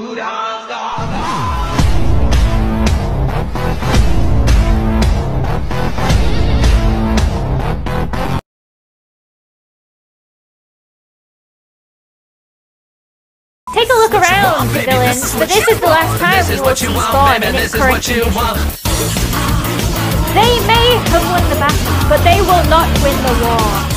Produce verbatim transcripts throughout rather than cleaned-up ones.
Take a look around, villains, but this is the last time we will see Spawn in its current condition. They may have won the battle, but they will not win the war.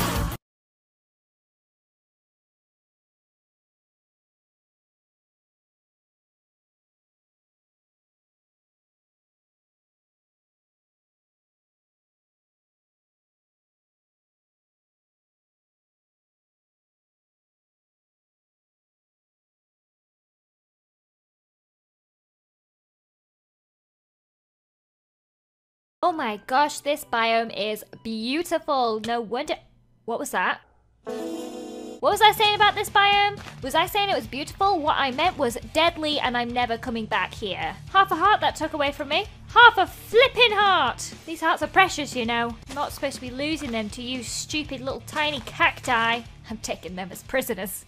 Oh my gosh, this biome is beautiful. No wonder. What was that? What was I saying about this biome? Was I saying it was beautiful? What I meant was deadly and I'm never coming back here. Half a heart that took away from me. Half a flipping heart. These hearts are precious, you know. I'm not supposed to be losing them to you stupid little tiny cacti. I'm taking them as prisoners.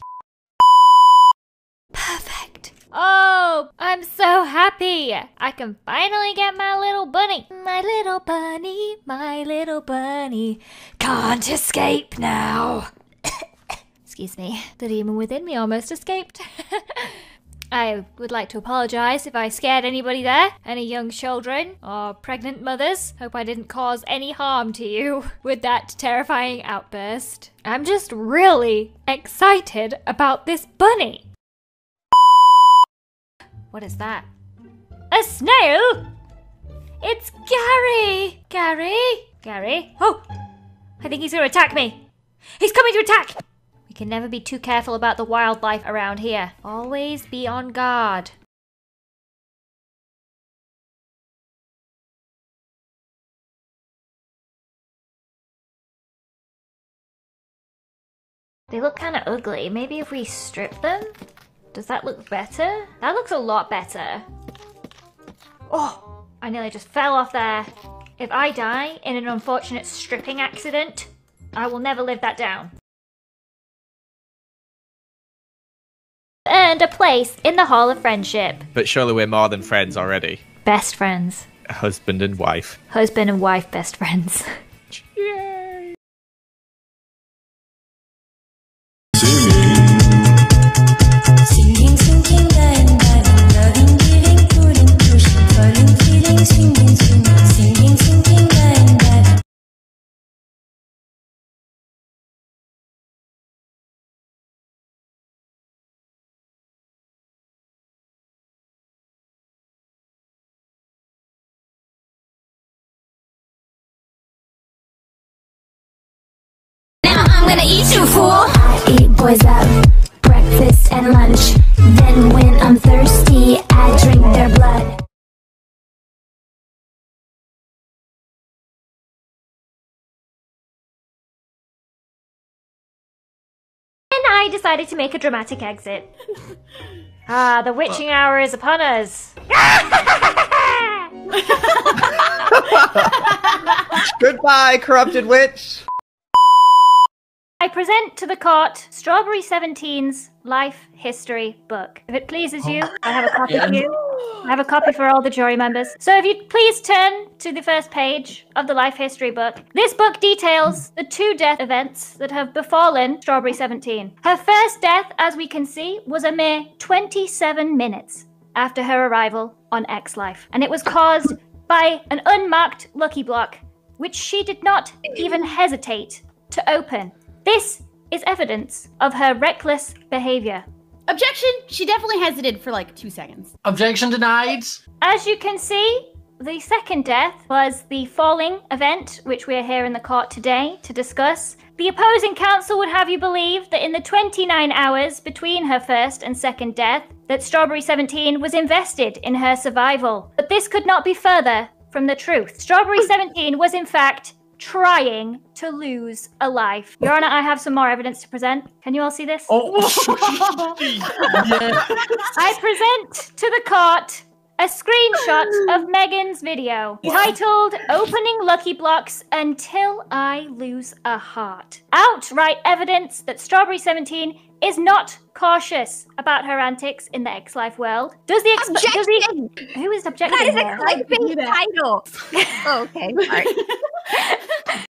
Perfect. Oh, I'm so happy. I can finally get my little bunny. My little bunny, my little bunny. Can't escape now. Excuse me. The demon within me almost escaped. I would like to apologize if I scared anybody there. Any young children or pregnant mothers. Hope I didn't cause any harm to you with that terrifying outburst. I'm just really excited about this bunny. What is that? A snail? It's Gary! Gary? Gary? Oh! I think he's gonna attack me! He's coming to attack! We can never be too careful about the wildlife around here. Always be on guard. They look kind of ugly. Maybe if we strip them? Does that look better? That looks a lot better. Oh, I nearly just fell off there. If I die in an unfortunate stripping accident, I will never live that down. Earned a place in the Hall of Friendship. But surely we're more than friends already. Best friends. Husband and wife. Husband and wife best friends. Yay! Singing, singing, dying, diving, loving, giving, pulling, pushing, falling, feeling, swinging, swinging, singing, singing, dying, diving. Now I'm gonna eat you, fool. I eat boys up. Breakfast and lunch. Then when I'm thirsty, I drink their blood. And I decided to make a dramatic exit. Ah, the witching hour is upon us. Goodbye, corrupted witch! I present to the court Strawberry seventeen's life history book. If it pleases you, I have a copy for you. I have a copy for all the jury members. So if you'd please turn to the first page of the life history book. This book details the two death events that have befallen Strawberry seventeen. Her first death, as we can see, was a mere twenty-seven minutes after her arrival on Xlife. And it was caused by an unmarked lucky block, which she did not even hesitate to open. This is evidence of her reckless behavior. Objection! She definitely hesitated for like two seconds. Objection denied. As you can see, the second death was the falling event, which we are here in the court today to discuss. The opposing counsel would have you believe that in the twenty-nine hours between her first and second death, that Strawberry seventeen was invested in her survival. But this could not be further from the truth. Strawberry seventeen was in fact trying to lose a life. Your Honor, I have some more evidence to present. Can you all see this? Oh, yeah. I present to the court a screenshot of Megan's video titled Opening Lucky Blocks Until I Lose a Heart. Outright evidence that Strawberry seventeen is not cautious about her antics in the Xlife world. Does the exp- does the Who is objecting That is here? a clickbait title. Oh, okay, sorry.